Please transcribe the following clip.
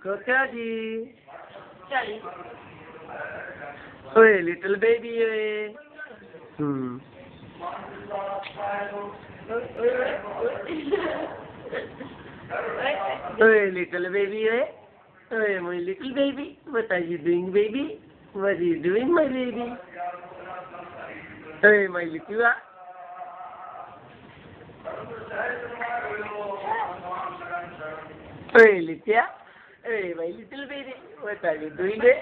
Daddy. Daddy. Hey, little baby. Hmm. Hey, little baby. Hey, my little baby. What are you doing, baby? What are you doing, my baby? Hey, my little one. Hey, Litya. Hey, my little baby. What are you doing there?